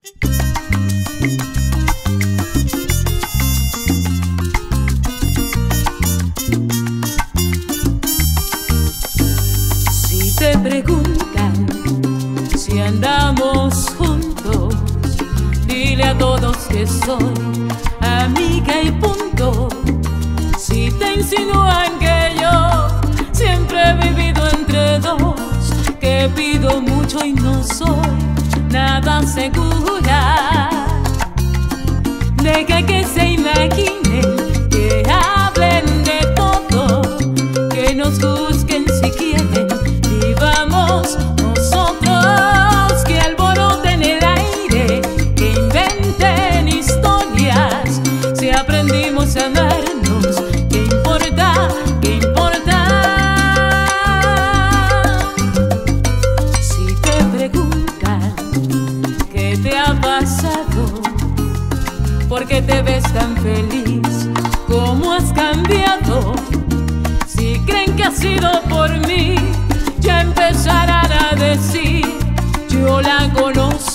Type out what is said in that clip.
Si te preguntan si andamos juntos, dile a todos que soy amiga y punto. Si te insinúan que yo siempre he vivido entre dos, que pido mucho y no soy nada segura, deja que se imaginen, que hablen de todo, que nos juzguen si quieren, vivamos nosotros, que alboroten el aire, que inventen historias, si aprendimos a amarnos, ¿qué importa? ¿Qué importa? Si te preguntan qué te ha pasado, ¿por qué te ves tan feliz? ¿Cómo has cambiado? Si creen que ha sido por mí, ya empezarán a decir, yo la conozco.